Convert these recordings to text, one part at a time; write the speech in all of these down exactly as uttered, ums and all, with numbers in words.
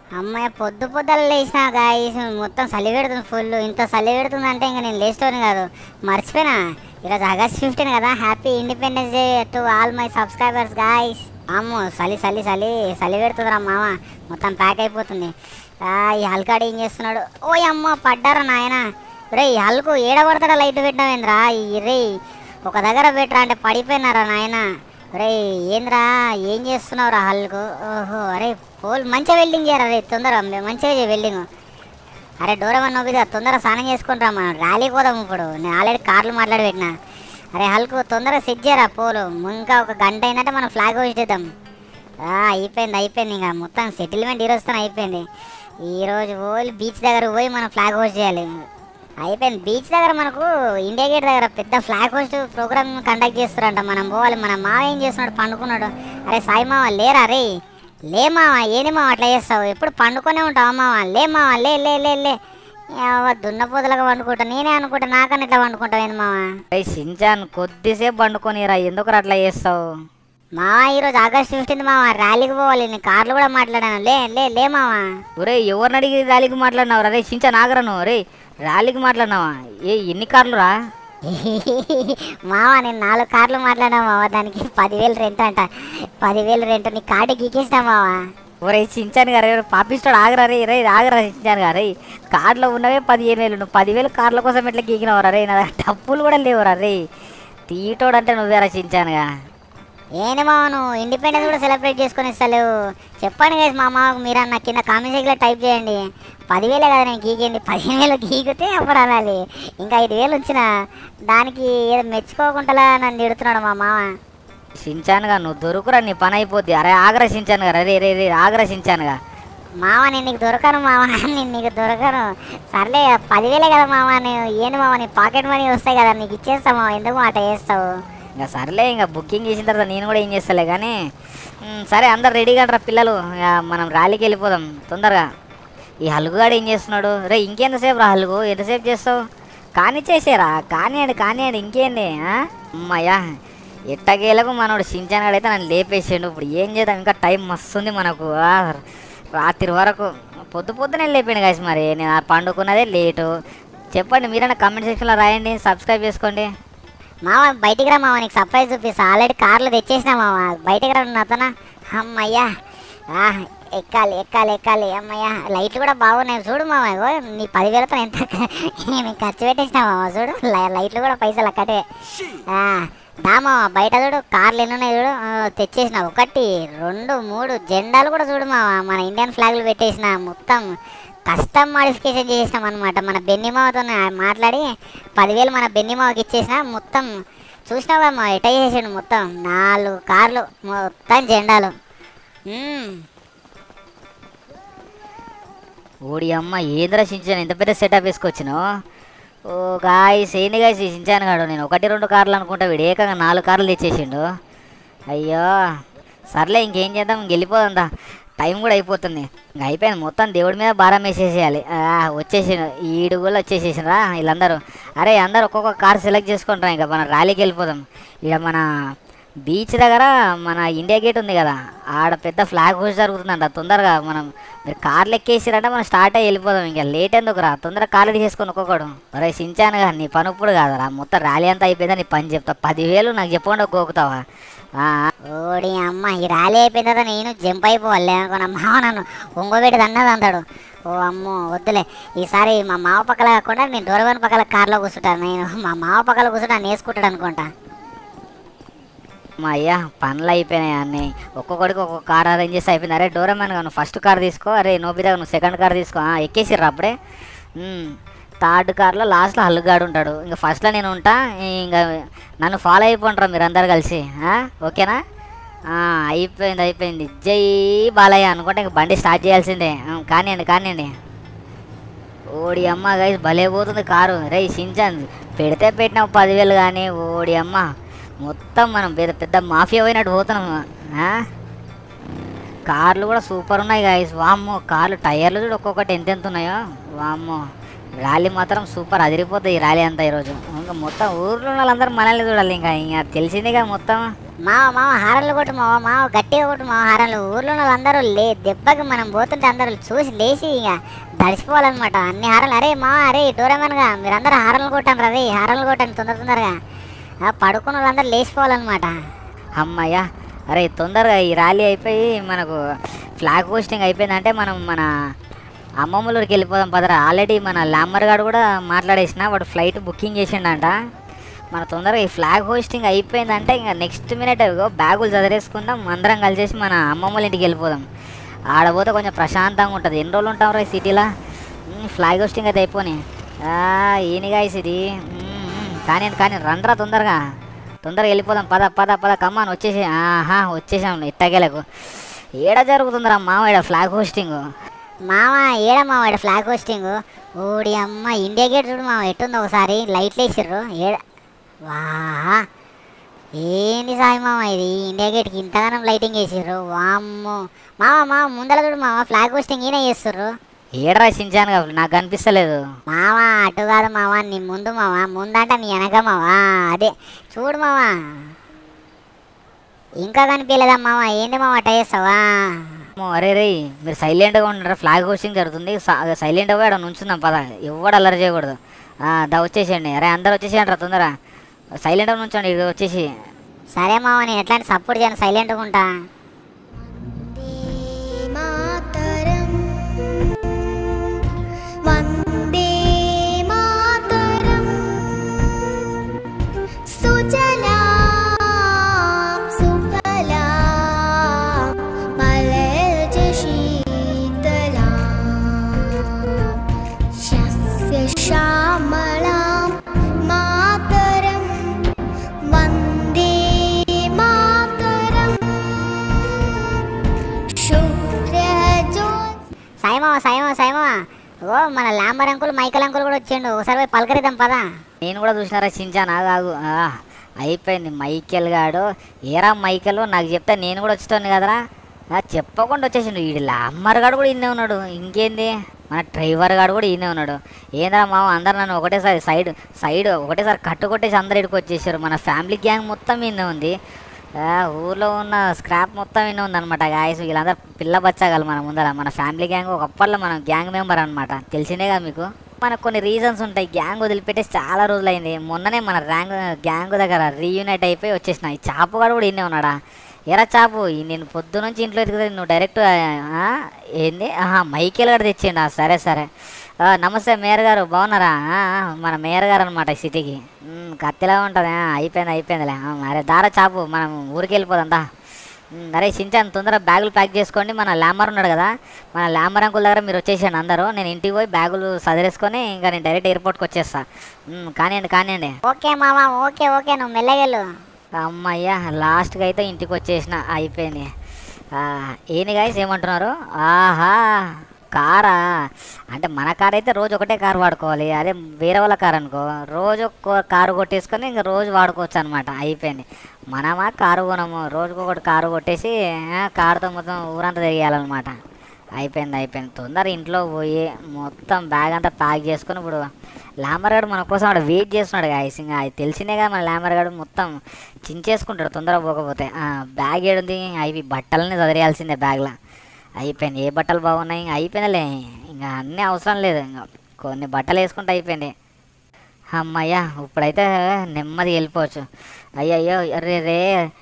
అమ్మాయి పొద్దు పొద్దుల లేచిన గాయస్ మొత్తం చలి పెడుతుంది ఫుల్. ఇంత చలి పెడుతుంది అంటే ఇంకా నేను లేస్టోని కాదు, మర్చిపోయినా ఈరోజు ఆగస్ట్ ఫిఫ్టీన్ కదా. Happy independence day to all my subscribers guys. అమ్మో చలి చలి చలి చలి పెడుతుందిరా మామ, మొత్తం ప్యాక్ అయిపోతుంది. ఈ హల్కాడు ఏం చేస్తున్నాడు? ఓ అమ్మ పడ్డారా నాయన. రే ఈ హల్కు ఏడ పడతాడా లైట్ పెట్టినవేంద్రా? ఈ రే ఒక దగ్గర పెట్టరా అంటే పడిపోయినారా నాయన. రే ఏంద్రా ఏం చేస్తున్నావురా హల్కు? ఓహో అరే పోల్ మంచిగా వెల్డింగ్ చేయరా రే, తొందరగా మంచిగా చేయ వెల్డింగ్. అరే డోరేమన్ నోబిదా తొందరగా స్నానం చేసుకుంటారా, మనం ర్యాలీకి పోదాం ఇప్పుడు. నేను ఆల్రెడీ కార్లు మాట్లాడి పెట్టినా. అరే హల్కు తొందరగా సెట్ చేయరా పోలు, ఇంకా ఒక గంట అయిందంటే మనం ఫ్లాగ్ హోస్ట్ చేద్దాం. అయిపోయింది అయిపోయింది ఇంకా మొత్తం సెటిల్మెంట్ ఈరోజుతో అయిపోయింది. ఈరోజు పోయి బీచ్ దగ్గర పోయి మనం ఫ్లాగ్ హోస్ట్ చేయాలి. అయిపోయింది బీచ్ దగ్గర మనకు ఇండియా గేట్ దగ్గర పెద్ద ఫ్లాగ్ హోస్ట్ ప్రోగ్రామ్ కండక్ట్ చేస్తారంట. మనం పోవాలి. మన మావ ఏం చేస్తున్నాడు? పండుకున్నాడు. అరే సాయి మావ లేరా రే? లే మావా, ఏంది మావ అట్లా చేస్తావు? ఎప్పుడు పండుకొనే ఉంటావా మావా? లే మావా లే లే లే లే దున్నపోతులుగా వండుకుంటా. నేనే అనుకుంటా నాకన్నా ఇట్లా వండుకుంటావు ఏంది మావా? షించాన్ కొద్దిసేపు వండుకొనిరా, ఎందుకు అట్లా చేస్తావు మావా? ఈరోజు ఆగస్ట్ ఫిఫ్టీన్త్ మావా, ర్యాలీకి పోవాలి. నేను కార్లు కూడా మాట్లాడాను. లే లే లే మావా. ఒరే ఎవరిని అడిగి ర్యాలీకి మాట్లాడినావు రే షించాన్? ఆగరను రే, ర్యాలీకి మాట్లాడినావా? ఏ ఎన్ని కార్లు రా మావా? నేను నాలుగు కార్లు మాట్లాడా మావా, దానికి పదివేలు రెంట్ అంట. పదివేలు రెంట్ నీ కార్డు గీకేసినా మావా. ఒరే షించాన్ గారు పాపిస్తాడు, ఆగరా రే రే ఆగరా షించాన్ గారు. కార్లో ఉన్నవే పదిహేను వేలు, నువ్వు పదివేలు కార్ల కోసం ఎట్లా గీకినవరా రే? నా డబ్బులు కూడా లేవురా రే. తీటోడు అంటే నువ్వేరా షించాన్గా. ఏంది మావ నువ్వు ఇండిపెండెన్స్ కూడా సెలబ్రేట్ చేసుకొని ఇస్తలేవు? చెప్పండి కదా మా మామకు, మీరు అన్న కింద కామెంట్ సెక్షన్లో టైప్ చేయండి. పదివేలే కదా నేను గీకింది, పదిహేను వేలు గీకితే అప్పుడు అనాలి. ఇంకా ఐదు వేలు వచ్చిన దానికి ఏదో మెచ్చుకోకుండా నన్ను తిడుతున్నాడు మా మామ. షించాన్గా నువ్వు దొరుకురా, నీ పని అయిపోద్ది. అరే ఆగ్రా షించాన్ గారు, రే రే రే ఆగ్రా షించాన్గా. మామ నేను నీకు దొరకను మామ, నేను నీకు దొరకను. సర్లే పదివేలే కదా మామ, నేను ఏంది మామ నీ పాకెట్ మనీ వస్తాయి కదా, నీకు ఇచ్చేస్తావు మామ, ఎందుకు మాట చేస్తావు? ఇంకా సర్లే, ఇంకా బుకింగ్ చేసిన తర్వాత నేను కూడా ఏం చేస్తాలే కానీ. సరే అందరు రెడీగా రా పిల్లలు, మనం ర్యాలీకి వెళ్ళిపోదాం తొందరగా. ఈ హలుగుగాడు ఏం చేస్తున్నాడు? రే ఇంకెంతసేపు రా హలుగు, ఎంతసేపు చేస్తావు? కానీ చేసేరా, కానివ్వండి కానివ్వండి ఇంకేంది. అమ్మాయ్యా ఎట్టగేలకు మనోడు షించాన్ గాడు అయితే నన్ను లేపేసాడు. ఇప్పుడు ఏం చేద్దాం, ఇంకా టైం మస్తుంది మనకు. రాత్రి వరకు పొద్దు పొద్దునే లేపాను కాసి. మరి నేను పండుకున్నదే లేటు. చెప్పండి మీరైనా కామెంట్ సెక్షన్లో రాయండి, సబ్స్క్రైబ్ చేసుకోండి. మామ బయటికి రా మామ, నీకు సర్ప్రైజ్ చూపిస్తా. ఆల్రెడీ కార్లు తెచ్చేసినా మామ, బయటికి రా నాతోనా. అమ్మయ్యా ఎక్కాలి ఎక్కాలి ఎక్కాలి. అమ్మయ్యా లైట్లు కూడా బాగున్నాయి చూడు మామ. నీ పదివేలతో ఎంత ఖర్చు పెట్టేసినా మామ, చూడు లైట్లు కూడా పైసలు అక్కటే. దా మామ బయట చూడు కార్లు ఎన్ని ఉన్నాయి చూడు, తెచ్చేసిన. ఒకటి రెండు మూడు జెండాలు కూడా చూడు మామ, మన ఇండియన్ ఫ్లాగ్లు పెట్టేసిన. మొత్తం కస్టమ్ మాడిఫికేషన్ చేసినాం అనమాట. మన బెన్నిమావతో మాట్లాడి పదివేలు మన బెన్నిమావకి ఇచ్చేసిన. మొత్తం చూసినావా మా ఎట చేసాడు, మొత్తం నాలుగు కార్లు మొత్తం జెండాలు. ఓడి అమ్మ ఏంద్రా షించాన్ ఇంత పెద్ద సెటప్ వేసుకొచ్చినావు? ఓ గాయస్ ఏంది గాయస్ షించాన్ గాడు, నేను ఒకటి రెండు కార్లు అనుకుంటా, వీడు ఏకంగా నాలుగు కార్లు తెచ్చేసిండు. అయ్యో సర్లే ఇంకేం చేద్దాం, ఇంకెళ్ళిపోదా, టైం కూడా అయిపోతుంది. ఇంకా అయిపోయింది మొత్తం దేవుడి మీద భారం వేసేసేయాలి. వచ్చేసిండు ఈడు కూడా వచ్చేసేసినరా వీళ్ళందరూ. అరే అందరు ఒక్కొక్క కార్ సెలెక్ట్ చేసుకుంటారా, ఇంకా మన ర్యాలీకి వెళ్ళిపోదాం. ఇక మన బీచ్ దగ్గర మన ఇండియా గేట్ ఉంది కదా, ఆడ పెద్ద ఫ్లాగ్ హోస్ట్ జరుగుతుందంట. తొందరగా మనం మీరు కార్లు ఎక్కేసిరంటే మనం స్టార్ట్ అయ్యి వెళ్ళిపోదాం. ఇంకా లేట్ ఎందుకు రా, తొందరగా కార్లు తీసుకొని ఒక్కొక్కడు. అరే షించాన్గా నీ పని ఇప్పుడు కాదురా, మొత్తం ర్యాలీ అంతా అయిపోయిందా నీ పని చెప్తా. పదివేలు నాకు చెప్పకుండా గోకుతావా? ఓడి అమ్మ ఈ ర్యాలీ అయిపోయిన తర్వాత నేను జంప్ అయిపోవాలి అనుకున్నా. మావ నన్ను ఒంగోబెట్టి అన్నది అంటాడు. ఓ అమ్మో వద్దులే, ఈసారి మా మావ పక్కల కాకుండా నేను డోరవన్ పక్కల కార్లో కూర్చుంటాను. నేను మా మావ పక్కల కూర్చుంటా నేసుకుంటాడు అనుకుంటా. మా అయ్యా పనులు అయిపోయినాయి అన్నీ, ఒక్కొక్కడికి ఒక్కొక్క కార్ అరేంజ్ చేసి అయిపోయింది. అరే డోరేమాన్ నువ్వు ఫస్ట్ కార్ తీసుకో, అరే నోబిదా నువ్వు సెకండ్ కార్ తీసుకో. ఎక్కేసిర్రా అప్పుడే. థర్డ్ కార్లో లాస్ట్లో హల్లుగాడు ఉంటాడు, ఇంకా ఫస్ట్లో నేను ఉంటా. ఇంకా నన్ను ఫాలో అయిపోంటారా మీరు అందరు కలిసి, ఓకేనా? అయిపోయింది అయిపోయింది జై బాలయ్య అనుకుంటే ఇంక బండి స్టార్ట్ చేయాల్సిందే. కానివ్వండి కానివ్వండి. ఓడి అమ్మ గైస్ భలే పోతుంది కారు. రే షించాన్ పెడితే పెట్టినావు పదివేలు కానీ, ఓడి అమ్మ మొత్తం మనం పెద్ద పెద్ద మాఫియా పోయినట్టు పోతున్నాం. కార్లు కూడా సూపర్ ఉన్నాయి గైస్. వామ్మో కార్లు టైర్లు చూడు ఒక్కొక్కటి ఎంతెంత ఉన్నాయో. వామ్మో ర్యాలీ మాత్రం సూపర్ అదిరిపోతుంది ఈ ర్యాలీ అంతా ఈరోజు. ఇంకా మొత్తం ఊర్లో వాళ్ళందరూ మనల్ని చూడాలి. ఇంకా ఇంకా తెలిసిందేగా మొత్తం. మావ మావ హారన్లు కొట్టు మావ మావ గట్టిగా కొట్టు మావ హారన్లు. ఊర్లో వాళ్ళందరూ లే దెబ్బకి మనం పోతుంటే అందరూ చూసి లేచి ఇక దడిచిపోవాలన్నమాట అన్ని హారన్లు. అరే మావ అరే డోరేమన్గా మీరందరూ హారన్లు కొట్టండి అదే హారన్లు కొట్టండి తొందర తొందరగా. పడుకున్న వాళ్ళందరూ లేచిపోవాలన్నమాట. అమ్మయ్య అరే తొందరగా ఈ ర్యాలీ అయిపోయి మనకు ఫ్లాగ్ హోస్టింగ్ అయిపోయిందంటే మనం మన అమ్మమ్మలూరికి వెళ్ళిపోదాం పదరా. ఆల్రెడీ మన ల్యామర్ గారు కూడా మాట్లాడేసిన వాడు ఫ్లైట్ బుకింగ్ చేసిండంట. మన తొందరగా ఈ ఫ్లాగ్ హోస్టింగ్ అయిపోయిందంటే ఇంకా నెక్స్ట్ మినిట్ బ్యాగులు చదివేసుకుందాం అందరం కలిసేసి మన అమ్మమ్మల ఇంటికి వెళ్ళిపోదాం. ఆడపోతే కొంచెం ప్రశాంతంగా ఉంటుంది. ఎన్ని రోజులు ఉంటాం రా ఈ సిటీలో. ఫ్లాగ్ హోస్టింగ్ అయితే అయిపోయి ఏనిగా ఇది కానీ కానీ రండ్రా తొందరగా తొందరగా వెళ్ళిపోదాం పద పద పద కమ్మాను వచ్చేసి. ఆహా వచ్చేసాం ఇట్టగేలకు. ఏడ జరుగుతుందిరా మావాడ ఫ్లాగ్ హోస్టింగ్. మామ ఏడ మావాడ ఫ్లాగ్ హోస్టింగ్. ఓడి అమ్మ ఇండియా గేట్ చూడు మామ ఎట్టుందో ఒకసారి లైట్లు వేసిర్రు. ఏడ వా ఏంది సాయి మామ ఇది ఇండియా గేట్కి ఇంతగానం లైటింగ్ వేసిర్రు. వామ్మో మామ మామ ముందర చూడు మామ ఫ్లాగ్ హోస్టింగ్ ఈయన చేస్తుర్రు. ఏడ రచించాను నాకు కనిపిస్తలేదు మామ. అటు కాదు మామ నీ ముందు మామ. ముందంట నీ వెనక మామ. అదే చూడు మామ ఇంకా కనిపించలేదా మామ. ఏంది మామ అట్ట చేస్తావా. అరే రే మీరు సైలెంట్గా ఉండరా ఫ్లాగ్ హోస్టింగ్ జరుగుతుంది. సైలెంట్గా పోయి అక్కడ నుంచుందాం పద. ఎవడు అల్లరి చేయకూడదు. దా వచ్చేసేయండి. అరే అందరు వచ్చేసేయండి రా తొందర సైలెంట్గా నుంచోండి ఇక్కడ వచ్చేసి. సరే మామ నేను ఎట్లాంటి సపోర్ట్ చేయను సైలెంట్గా ఉంటా. సైమా సైమా సైమా ఓ మన ల్యాంబర్ అంకుల్ మైకల్ అంకుల్ కూడా వచ్చిండు. ఒకసారి పోయి పలకరిద్దాం పదా. నేను కూడా చూసినారా చించాను ఆగు అయిపోయింది. మైకెల్ గాడు ఏరా మైకెల్ నాకు చెప్తే నేను కూడా వచ్చేటోని కదరా. చెప్పకుండా వచ్చేసిండు. వీడి ల్యాంబర్ గాడు కూడా ఇన్నే ఉన్నాడు. ఇంకేంది మన డ్రైవర్ గాడు కూడా ఈయనే ఉన్నాడు. ఏంద్రా మామ అందరు నన్ను ఒకటేసారి సైడ్ సైడ్ ఒకటేసారి కట్టు కొట్టేసి అందరు ఇక్కడికి వచ్చేసారు. మన ఫ్యామిలీ గ్యాంగ్ మొత్తం ఈయనే ఉంది. ఊర్లో ఉన్న స్క్రాప్ మొత్తం ఈయన ఉందన్నమాట. గాయస్ వీళ్ళందరూ పిల్ల బచ్చగలరు మన ముందర. మన ఫ్యామిలీ గ్యాంగ్ ఒకప్పట్లో మనం గ్యాంగ్ మెంబర్ అనమాట. తెలిసిందే కదా మీకు. మనకు కొన్ని రీజన్స్ ఉంటాయి. గ్యాంగ్ వదిలిపెట్టేసి చాలా రోజులైంది. మొన్ననే మన ర్యాంక్ గ్యాంగ్ దగ్గర రీయూనైట్ అయిపోయి వచ్చేసిన. ఈ చాపు గాడు కూడా ఈయనే ఉన్నాడా. ఎరా చాపు నేను పొద్దు నుంచి ఇంట్లో ఎదుగుతా నువ్వు డైరెక్ట్ ఏంది ఆహా మైకేల్ గారు తెచ్చిండా. సరే సరే నమస్తే మేయర్ గారు బాగున్నారా. మన మేయర్ గారు అనమాట ఈ సిటీకి. కత్తిలా ఉంటుంది. అయిపోయింది అయిపోయిందిలే. అరే దారా చాపు మనం ఊరికి వెళ్ళిపోదా. అరే చించాను తొందరగా బ్యాగులు ప్యాక్ చేసుకోండి. మన ల్యామర్ ఉన్నాడు కదా మన ల్యామర్ అంకుల్ దగ్గర మీరు వచ్చేసాను అందరూ. నేను ఇంటికి పోయి బ్యాగులు సదిరేసుకొని ఇంకా నేను డైరెక్ట్ ఎయిర్పోర్ట్కి వచ్చేస్తా. కానివ్వండి కానివ్వండి. ఓకే మామ ఓకే ఓకే నువ్వు మెల్లగెళ్ళు. అమ్మయ్యా లాస్ట్గా అయితే ఇంటికి వచ్చేసిన. అయిపోయింది. ఏంది గాయస్ ఏమంటున్నారు. ఆహా కారా అంటే మన కార్ అయితే రోజు ఒకటే కారు వాడుకోవాలి. అదే వేరే వాళ్ళ కారు అనుకో రోజు కారు కొట్టేసుకొని ఇంకా రోజు వాడుకోవచ్చు అనమాట. అయిపోయింది. మనమా కారు కొనము రోజుకొకటి కారు కొట్టేసి కారుతో మొత్తం ఊరంతా తిరిగేయాలన్నమాట. అయిపోయింది అయిపోయింది. తొందర ఇంట్లో పోయి మొత్తం బ్యాగ్ అంతా ప్యాక్ చేసుకొని ఇప్పుడు ల్యామర్ గారు మన కోసం అక్కడ వెయిట్ చేస్తున్నాడు. గాయస్ ఇంకా అది తెలిసిందే కదా మన ల్యామర్ గారు మొత్తం చించేసుకుంటాడు తొందరగా పోకపోతే. బ్యాగ్ ఏడుంది అవి బట్టలనే చదివేయాల్సిందే బ్యాగ్లో. అయిపోయింది. ఏ బట్టలు బాగున్నాయి ఇంకా అయిపోయిందిలే. ఇంకా అన్నీ అవసరం లేదు. ఇంకా కొన్ని బట్టలు వేసుకుంటే అయిపోయింది. అమ్మయ్య ఇప్పుడైతే నెమ్మది వెళ్ళిపోవచ్చు. అయ్యయ్యో అరే రే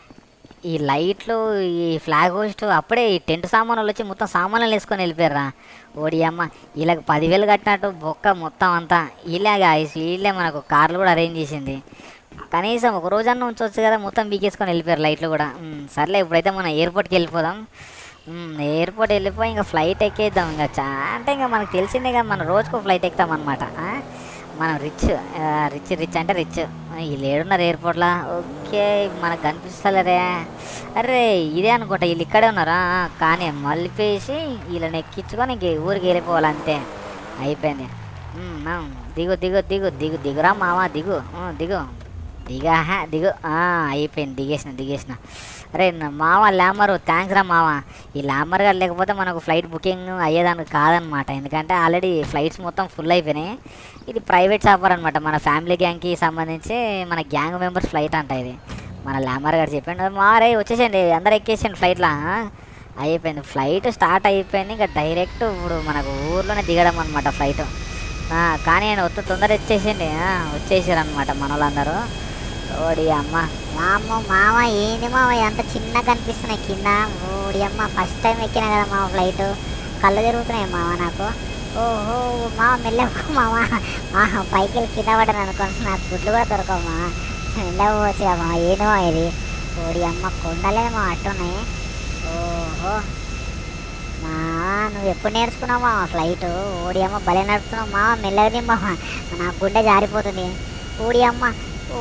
ఈ లైట్లు ఈ ఫ్లాగ్ హోస్ట్ అప్పుడే ఈ టెంట్ సామాన్లు వచ్చి మొత్తం సామాన్లు వేసుకొని వెళ్ళిపోయారా. ఓడి అమ్మ వీళ్ళకి పదివేలు కట్టినట్టు బొక్క మొత్తం అంతా వీళ్ళేగా వీళ్ళే మనకు కార్లు కూడా అరేంజ్ చేసింది. కనీసం ఒక రోజన్నా ఉంచవచ్చు కదా. మొత్తం బీకేసుకొని వెళ్ళిపోయారు లైట్లు కూడా. సర్లే ఇప్పుడైతే మనం ఎయిర్పోర్ట్కి వెళ్ళిపోదాం. ఎయిర్పోర్ట్ వెళ్ళిపోయి ఇంకా ఫ్లైట్ ఎక్కేద్దాం. ఇంకా చా అంటే ఇంకా మనకు తెలిసిందే కదా మనం రోజుకు ఫ్లైట్ ఎక్కుతాం అనమాట. మనం రిచ్ రిచ్ రిచ్ అంటే రిచ్. వీళ్ళు ఏడున్నారు ఎయిర్పోర్ట్లో. ఓకే మనకు కనిపిస్తలేరే. అరే ఇదే అనుకుంటా వీళ్ళు ఇక్కడే ఉన్నారా. కానీ మలిపేసి వీళ్ళని ఎక్కించుకొని ఇంక ఊరికి వెళ్ళిపోవాలంతే. అయిపోయింది. దిగు దిగు దిగు దిగు దిగురా మావా దిగు దిగు దిగా దిగు. అయిపోయింది దిగేసిన దిగేసిన. అరే మామ ల్యామరు థ్యాంక్స్ రా మామ. ఈ ల్యామర్ గారు లేకపోతే మనకు ఫ్లైట్ బుకింగ్ అయ్యేదానికి కాదనమాట. ఎందుకంటే ఆల్రెడీ ఫ్లైట్స్ మొత్తం ఫుల్ అయిపోయినాయి. ఇది ప్రైవేట్ చాపర్ అనమాట. మన ఫ్యామిలీ గ్యాంగ్కి సంబంధించి మన గ్యాంగ్ మెంబర్స్ ఫ్లైట్ అంట ఇది. మన లామర్ గారు చెప్పిండు మారే వచ్చేసండి అందరు ఎక్కేసండి ఫ్లైట్లో అయిపోయింది. ఫ్లైట్ స్టార్ట్ అయిపోయింది. ఇంకా డైరెక్ట్ ఇప్పుడు మనకు ఊర్లోనే దిగడం అనమాట ఫ్లైట్. కానీ ఆయన ఒత్త తొందర వచ్చేసిండి వచ్చేసారు అనమాట మన వాళ్ళందరూ. ఓడి అమ్మ మామ మామ ఏంది మామ ఎంత చిన్నగా కనిపిస్తున్నాయి కింద. ఓడి అమ్మ ఫస్ట్ టైం ఎక్కినా కదా మామ ఫ్లైట్, కళ్ళు తిరుగుతున్నాయి మామ నాకు. ఓహో మామ మెల్లవు మామ, పైకి వెళ్ళి కింద పడ్డాను అనుకోండి, నాకు గుడ్లు కూడా దొరకవు మామ, మెల్లవు వచ్చా మామ. ఏంది మామ ఇది, ఓడి అమ్మ కొండలే మా అట్టున్నాయి. ఓహో మా నువ్వు ఎప్పుడు నేర్చుకున్నావు మామ ఫ్లైట్? ఓడి అమ్మ భలే నడుపుతున్నావు మామ, మెల్లగది మామ, నాకు గుండె జారిపోతుంది. ఓడి అమ్మ ఓ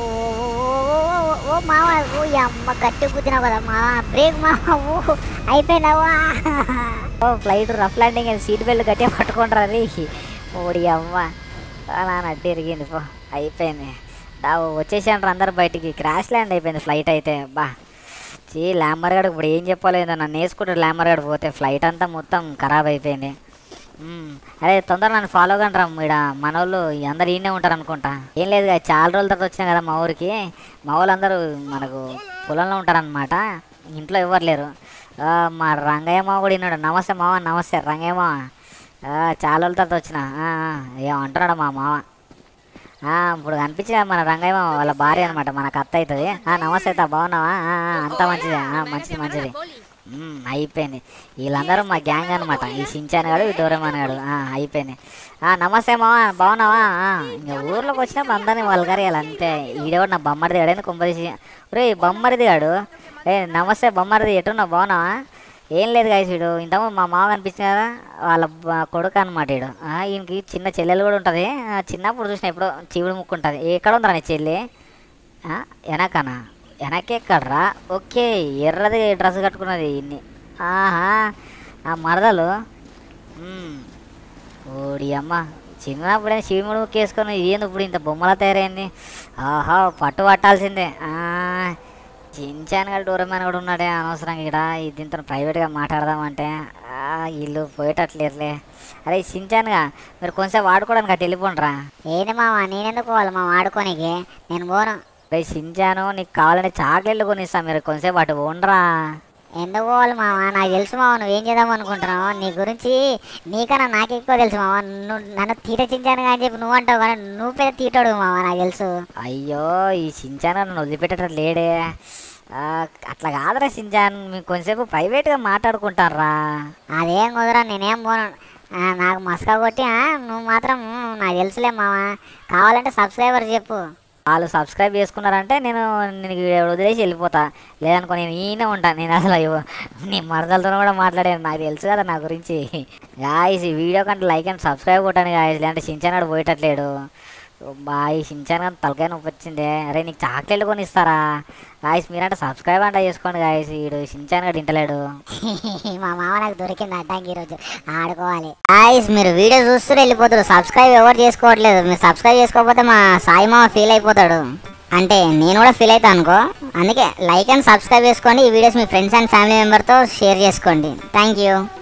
ఓ మామ, ఓ అమ్మ గట్టి గుద్దినావు కదా మామ, బ్రేక్ మామ, ఓ అయిపోయినావా? ఓ ఫ్లైట్ రఫ్ ల్యాండింగ్ అని సీట్ బెల్ట్ గట్టిగా పట్టుకుంటారు అది. ఓడి అమ్మ అలా నడ్డి ఎరిగింది పో, అయిపోయింది. దా వచ్చేసాను అందరు బయటికి, క్రాష్ ల్యాండ్ అయిపోయింది ఫ్లైట్ అయితే. బా చీ ల్యాంబర్ గడికి ఇప్పుడు ఏం చెప్పలేదు, నన్ను వేసుకుంటాడు ల్యాంబర్ గడి పోతే, ఫ్లైట్ అంతా మొత్తం ఖరాబ్ అయిపోయింది. అరే తొందరగా నన్ను ఫాలో కండి రా, ఇక్కడ మన వాళ్ళు అందరు ఈయనే ఉంటారు అనుకుంటా. ఏం లేదు కదా, చాలా రోజుల తర్వాత వచ్చినా కదా మా ఊరికి. మా వాళ్ళు అందరూ మనకు పొలంలో ఉంటారనమాట, ఇంట్లో ఎవరు లేరు. మా రంగయ్య మావ కూడా విన్నాడు. నమస్తే మావ. నమస్తే రంగయ్య మావ, చాలా రోజుల తర్వాత వచ్చిన ఏమంటున్నాడు మా మావ. ఇప్పుడు కనిపించా మన రంగయ్య మావ వాళ్ళ భార్య అనమాట, మనకు అత్త అవుతుంది. నమస్తే అత్త, బాగున్నావా? అంతా మంచిదే, మంచిది మంచిది. అయిపోయింది. వీళ్ళందరూ మా గ్యాంగ్ అనమాట, ఈ షించాన్ గాడు ఈ డోరేమాన్ గాడు. అయిపోయింది. నమస్తే మావా, బాగున్నావా? ఇంకా ఊర్లోకి వచ్చినప్పుడు అందరినీ వల్గరేయాలి అంతే. ఈడేవాడు నా బొమ్మరిది గాడని కొంపదీసి, రే బొమ్మరిది గాడు, ఏ నమస్తే బొమ్మరిది, ఎటున్నావు, బాగున్నావా? ఏం లేదు గాయస్, వీడు ఇంతకుముందు మా మామ కనిపించింది కదా, వాళ్ళ కొడుకు అనమాట వీడు. ఈయనకి చిన్న చెల్లెలు కూడా ఉంటుంది. చిన్నప్పుడు చూసిన ఎప్పుడో చీవుడు ముక్కు ఉంటుంది. ఎక్కడ ఉందిరా నీ చెల్లి? వెనకనా? వెనకెక్కడ్రా? ఓకే, ఎర్రది డ్రెస్ కట్టుకున్నది ఇన్ని. ఆహా ఆ మరదలు. ఓడి అమ్మ చిన్నప్పుడే శివుడు ముక్కు వేసుకొని ఇదేంది ఇప్పుడు ఇంత బొమ్మలా తయారైంది. ఆహా పట్టు పట్టాల్సిందే. చించాన్ గారు డోరేమాన్ కూడా ఉన్నాడే అనవసరంగా ఇక్కడ, దీంతో ప్రైవేట్గా మాట్లాడదామంటే వీళ్ళు పోయేటట్లేరులే. అరే చించాన్గా మీరు కొంచెం వాడుకోవడానికి అటు వెళ్ళిపోండిరా. ఏంది మామ, నేనెందుకు పోవాలి మా వాడుకోనికి? నేను పోను. రే చించాను, నీకు కావాలంటే చాక్లెట్లు కొనిస్తా, మీరు కొంచెంసేపు అటు పోండ్రా. ఎందుకు పోవాలి మామ? నాకు తెలుసు మామ నువ్వేం చేద్దాం అనుకుంటున్నావు. నీ గురించి నీకన్నా నాకు ఎక్కువ తెలుసు మామ. నువ్వు నన్ను తీట చించాను అని చెప్పి నువ్వు అంటావు కానీ నువ్వు పెద్ద తీటాడు మామ, నాకు తెలుసు. అయ్యో ఈ చించాను నన్ను వదిలిపెట్టేటట్టు లేడే. అట్లా కాదురా చించాన్, మీకు కొంచెంసేపు ప్రైవేట్గా మాట్లాడుకుంటారా. అదేం కుదరా, నేనేం పోను. నాకు మస్కా కొట్టి నువ్వు మాత్రం నాకు తెలుసులే మామ. కావాలంటే సబ్స్క్రైబర్ చెప్పు. వాళ్ళు సబ్స్క్రైబ్ చేసుకున్నారంటే నేను నేను వదిలేసి వెళ్ళిపోతా, లేదనుకో నేను ఈయనే ఉంటాను. నేను అసలు నీ మరదలతో కూడా మాట్లాడాను, నాకు తెలుసు కదా నా గురించి. గాయస్ ఈ వీడియో కంటే లైక్ అండ్ సబ్స్క్రైబ్ కొట్టాను గాయస్, లేదంటే షించాన్ పోయేటట్లేడు. బాయ్ షించాన్ కానీ తలకాయ నొప్పి వచ్చిందే. అరే నీకు చాక్లెట్లు కొని ఇస్తారా గాయస్? మీరంటే సబ్స్క్రైబ్ అంటే చేసుకోండి గాయస్. వీడు షించాన్ గడు తింటలేడు. మా మామ నాకు దొరికింది అడ్డానికి ఈరోజు, ఆడుకోవాలి. గాయస్ మీరు వీడియో చూస్తూ వెళ్ళిపోతారు, సబ్స్క్రైబ్ ఎవరు చేసుకోవట్లేదు. మీరు సబ్స్క్రైబ్ చేసుకోకపోతే మా సాయి మామ ఫీల్ అయిపోతాడు, అంటే నేను కూడా ఫీల్ అవుతాను అనుకో. అందుకే లైక్ అండ్ సబ్స్క్రైబ్ చేసుకోండి. ఈ వీడియోస్ మీ ఫ్రెండ్స్ అండ్ ఫ్యామిలీ మెంబర్తో షేర్ చేసుకోండి. Thank you.